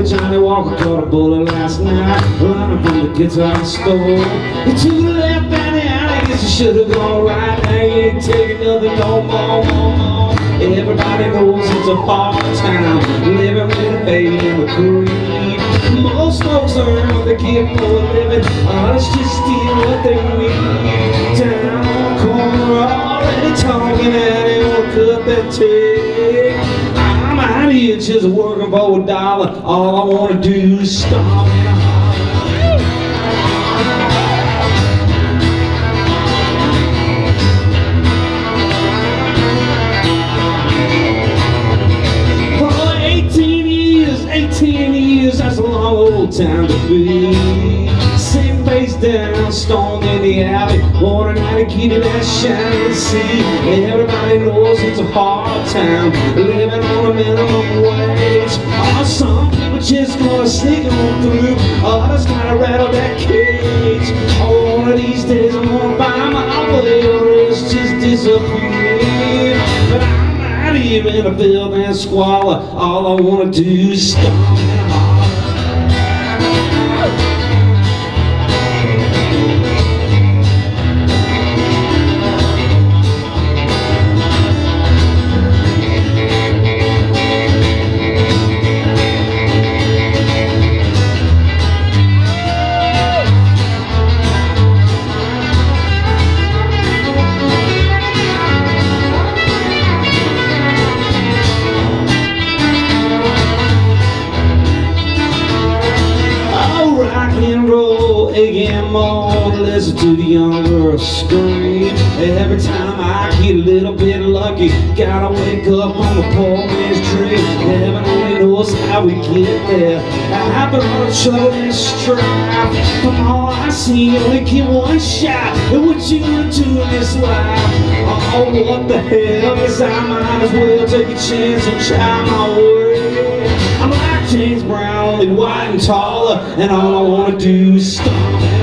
Johnny Walker caught a bullet last night, running from the guitar store. He took a left down the alley, guess he should've gone right. Now he ain't taking nothing no more. Everybody knows it's a hard time, living with a baby in the creed. Most folks earn what they get for a living, others just steal what they need. Down on the corner, already talking at him, wanna cut that check. I'm out here just working for $1. All I wanna do is stomp and For 18 years, that's a long old time to be. Same face down, stoned in the alley, wondering how to keep it that shiny sea. Everybody knows it's a hard time, living on a minimum wage. Oh, some people just gonna sneak on through, others gotta rattle that cage. Oh, one of these days I'm gonna find my way, or else just disappear. But I'm out here in a filth and squalor, all I wanna do is stomp and holler. Again more to listen to the young girl scream. Every time I get a little bit lucky, gotta wake up on the poor man's dream. Heaven only knows how we get there. I happen on trouble and strife. From all I see, you only get one shot. And what you gonna do in this life? Oh, what the hell? Guess I might as well take a chance and try my way. I'm like James Brown, only white and taller, and all I wanna do is stomp.